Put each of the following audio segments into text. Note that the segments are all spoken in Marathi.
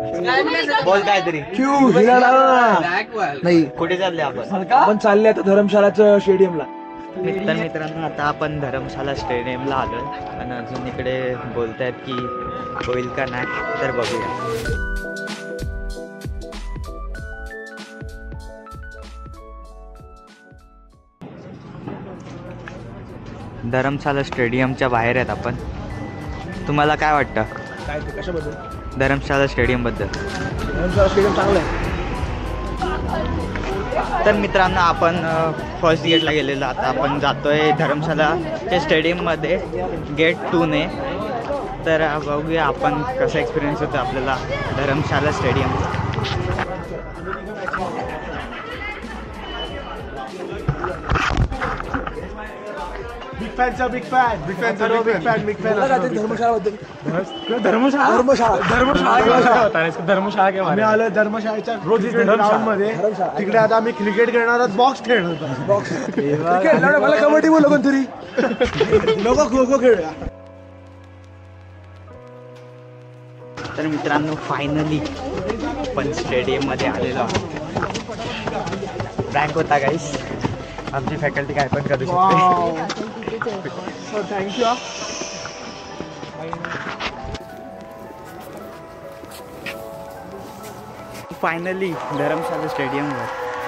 बोल काहीतरी. नाही कुठे चालले आपण? आपण चालले आता धर्मशालाचं स्टेडियमला. तर मित्रांनो आता आपण धर्मशाला स्टेडियमला आलोय आणि अजून इकडे बोलतायत की होईल का नाही, तर बघूया. धर्मशाला स्टेडियमच्या बाहेर आहेत आपण. तुम्हाला काय वाटतं काय ते कशाबद्दल? धर्मशाला स्टेडियम बद्दल? धर्मशाला स्टेडियम चांगलं आहे. तर मित्रांनो आपण फर्स्ट गेटला गेलेलो, आता आपण जातोय धर्मशालाच्या स्टेडियममध्ये गेट 2 ने. तर बघूया आपण कसा एक्सपिरियन्स होतो आपल्याला धर्मशाला स्टेडियमचा. बिग धर्मशाळा आलो धर्मशाळेच्या ग्राउंड मध्ये. तिकडे आता आम्ही क्रिकेट खेळणार आहोत, बॉक्स खेळणार आहोत. मला कबड्डी बोललो कोणतरी लोक खो खो खेळूया. तर मित्रांनो फायनली पण स्टेडियम मध्ये आलेलो आहोत. रँक होता गाईस, आमची फॅकल्टी काय पण करू शकते. थँक्यू. फायनली धर्मशाला स्टेडियमवर.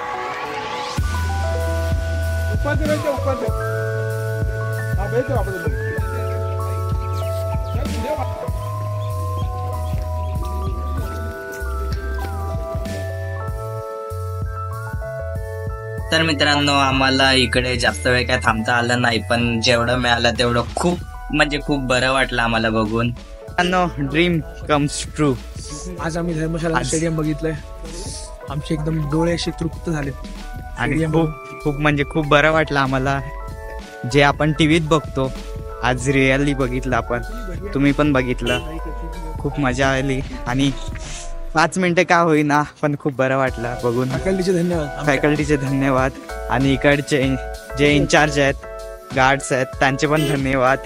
तर मित्रांनो आम्हाला इकडे जास्त वेळ काय थांबता आलं नाही, पण जेवढं मिळालं तेवढं खूप म्हणजे खूप बरं वाटलं आम्हाला बघून. Dream comes true. आज आम्ही धर्मशाला स्टेडियम बघितलंय, आमचे एकदम डोळे असे तृप्त झाले आणि खूप म्हणजे खूप बरं वाटलं आम्हाला. जे आपण टीव्हीत बघतो आज रिअली बघितलं आपण, तुम्ही पण बघितलं, खूप मजा आली. आणि 5 मिनिटं का होईना पण खूप बरं वाटलं बघून. फॅकल्टीचे धन्यवाद आणि इकडचे जे इन्चार्ज आहेत, गार्ड्स आहेत, त्यांचे पण धन्यवाद.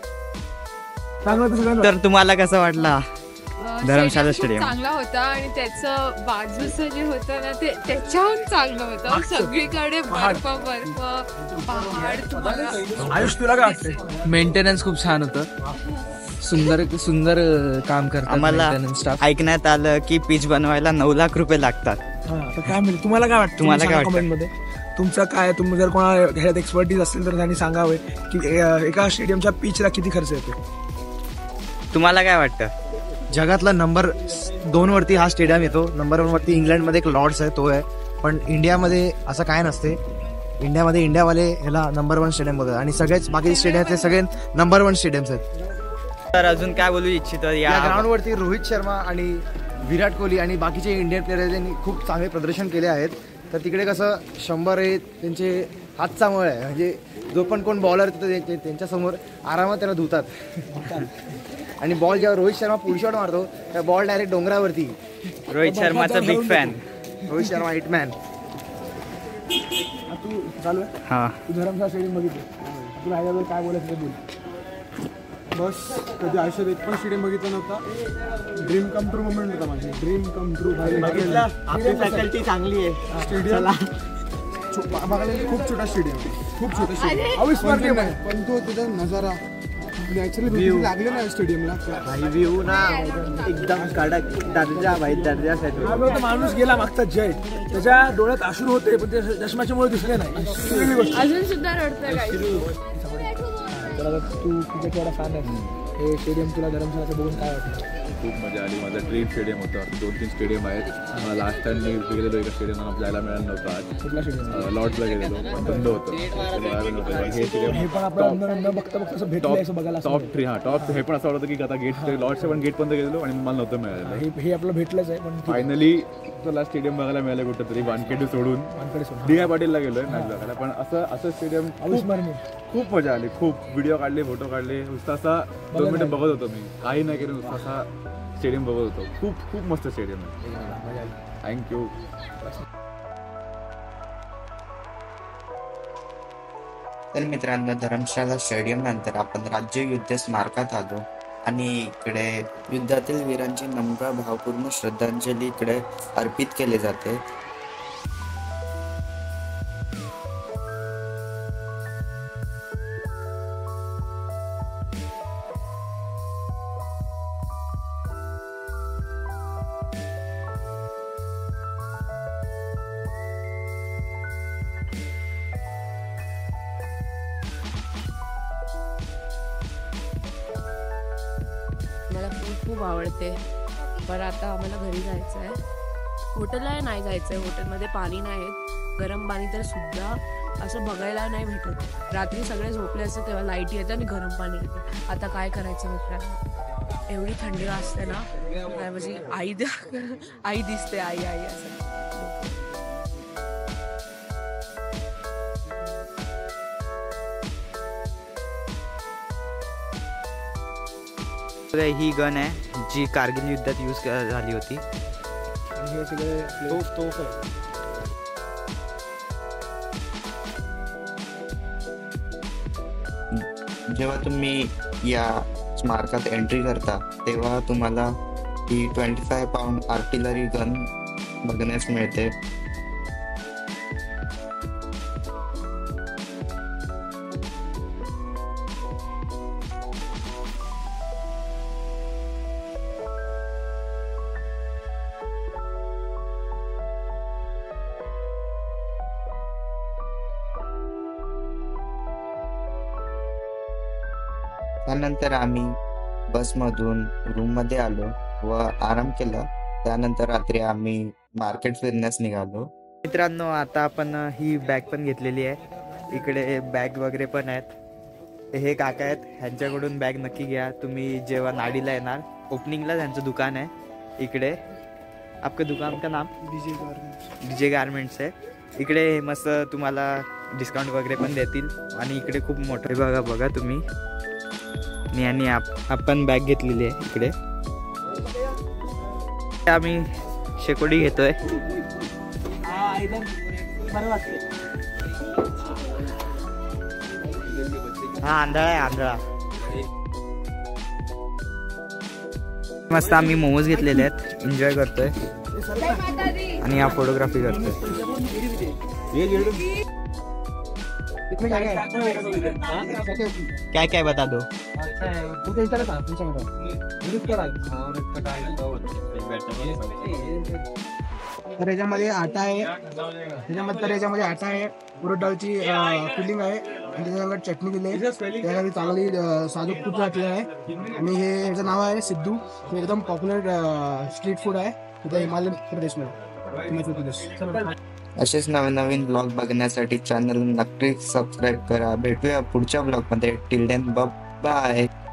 तर तुम्हाला कसं वाटला धर्मशाला स्टेडियम? चांगला होता आणि त्याचं बाजूचं जे होतं ना ते त्याच्याहून चांगलं होतं. सगळीकडे बर्फ पहाड. आयुष तुला काय वाटतं? मेंटेनन्स खूप छान होतं, सुंदर काम करतात. आम्हाला ऐकण्यात आलं की पिच बनवायला 9 लाख रुपये लागतात. काय मिळेल? तुम्हाला काय वाटतं? तुम्हाला काय वाटतं? कमेंट मध्ये तुमचं काय, तुम्ही जर कोणाला ह्याच्यात एक्सपर्टीज असेल तर त्यांनी सांगावे की एका स्टेडियमच्या पिचला किती खर्च येतो. तुम्हाला काय वाटतं? जगातला नंबर 2 वरती हा स्टेडियम येतो. नंबर 1 वरती इंग्लंडमध्ये एक लॉर्ड्स आहे, तो आहे. पण इंडियामध्ये असं काय नसते. इंडियामध्ये इंडियावाले ह्याला नंबर 1 स्टेडियम बोलतात आणि सगळेच बाकी स्टेडियम सगळे नंबर 1 स्टेडियम्स आहेत. तर अजून काय बोलू इच्छितो? या ग्राउंडवरती रोहित शर्मा आणि विराट कोहली आणि बाकीचे इंडियन प्लेयर्सनी खूप चांगले प्रदर्शन केले आहेत. तर तिकडे कसं 100 हे त्यांचे हातचा मळ आहे, म्हणजे जो पण कोण बॉलर त्यांच्यासमोर आरामात त्याला धुतात. आणि बॉल जेव्हा रोहित शर्मा पुढ शॉट मारतो त्या बॉल डायरेक्ट डोंगरावरती. रोहित शर्माचा big fan. Rohit Sharma hitman. तू चालू आहे? हा, तू धर्मशाला स्टेडियम बघितलं, तुला ह्याच्याबद्दल काय बोलायचं ते बोल. बस कधी आयुष्यात एक पण स्टेडियम बघितलं नव्हता. ड्रीम कम ट्रू मोमेंट होता माझी. Dream come true. आपली फॅकल्टी चांगली आहे. स्टेडियम बघायला खूप छोटा स्टेडियम, खूप छोटा स्टेडियम, अविस्मरणीय. पण तो त्याचा नजारा नॅचरली लागले ना स्टेडियमला. व्ह्यू ना एकदम कडक दर्जा भाई, दर्जासाठी. माणूस गेला मागचा जय, त्याच्या डोळ्यात अश्रू होते पण ते चष्म्याच्यामुळे दिसले नाही. अजून सुद्धा रडतोय. तू क्रिकेटचा फॅन आहे, हे स्टेडियम तुला धर्मशालाचं बघून काय वाटलं? खूप मजा आली. माझं ड्रीम स्टेडियम होतं. 2-3 स्टेडियम आहेत. मला लास्ट टाइम मी गेलेलो एका स्टेडियमला जायला मिळालं नव्हतं. आज कुठला स्टेडियम? लॉर्ड्सला गेलेलो, पण बंद होतं. हे स्टेडियम हे पण आपल्याला बघता बघता असं भेटलं असं बघायला. टॉप 3. हा टॉप. हे पण असं वाटतं की आता गेट लॉर्ड्सच्या पण गेट बंद गेलेलो आणि मला नव्हतं मिळालं. हे आपलं भेटलंच आहे. पण फायनली तुला स्टेडियम बघायला मिळालं कुठं तरी. वानखेडे सोडून डी आय पाटीलला गेलोय मॅच बघायला. पण असं स्टेडियम अविस्मरणीय. खूप मजा आली. खूप व्हिडिओ काढले, फोटो काढले. नुसतं असा 2 मिनिटं बघत होतो मी, काही नाही केलं, नुसतं असा स्टेडियम बघत होतो. खूप मस्त स्टेडियम आहे. थँक्यू. तर मित्रांनो धर्मशाला स्टेडियम नंतर आपण राज्य युद्ध स्मारकात आलो आणि इकडे युद्धातील वीरांची नम्र भावपूर्ण श्रद्धांजली इकडे अर्पित केली जाते. मला खूप आवडते. पण आता आम्हाला घरी जायचं आहे. हॉटेलला नाही जायचं आहे. हॉटेलमध्ये पाणी नाही आहेत. गरम पाणी तर सुद्धा असं बघायला नाही भेटत. रात्री सगळे झोपले असते तेव्हा लाईट येते आणि गरम पाणी येते. आता काय करायचं मित्रांनो, एवढी थंडी वाजते ना. माझी आई आई दिसते, आई आई असं. ही गन आहे जी कारगिल युद्धात यूज झाली होती. आणि हे सगळे तोफ आहे. जेव्हा तुम्ही या स्मारकात एंट्री करता तेव्हा तुम्हाला ही 25 पाऊंड आर्टिलरी गन बघण्यास मिळते. त्यानंतर आम्ही बसमधून रूममध्ये आलो व आराम केला. त्यानंतर रात्री आम्ही मार्केट फिरण्यास निघालो. मित्रांनो, आता आपण ही बॅग पण घेतलेली आहे. इकडे बॅग वगैरे पण आहेत. हे काका आहेत, ह्यांच्याकडून बॅग नक्की घ्या तुम्ही जेव्हा नाडीला येणार. ओपनिंगला त्यांचं दुकान आहे इकडे. आपलं दुकान का नाम डीजे गारमेंट्स आहे. इकडे मस्त तुम्हाला डिस्काउंट वगैरे पण देतील. आणि इकडे खूप मोठं बघा तुम्ही. आणि आपण बॅग घेतलेली आहे इकडे. आम्ही शेकोडी घेतोय. हा आंधळा आहे, आंधळा. मस्त आम्ही मोमोज घेतलेले आहेत, एन्जॉय करतोय आणि हा फोटोग्राफी करतोय. काय काय बता दो. तर याच्यामध्ये आटा आहे. याच्यामध्ये आटा आहे, उडद डाळची फिलिंग आहे आणि त्याच्यामध्ये चटणी दिली आहे. त्याच्यामध्ये चांगली साजूक तूप घातलेलं आहे. आणि हे याचं नाव आहे सिद्धू. हे एकदम पॉप्युलर स्ट्रीट फूड आहे तिथे हिमाचल प्रदेश. असेच नवीन नवीन ब्लॉग बघण्यासाठी चॅनल नक्की सबस्क्राईब करा. भेटूया पुढच्या ब्लॉगमध्ये. Till then bye.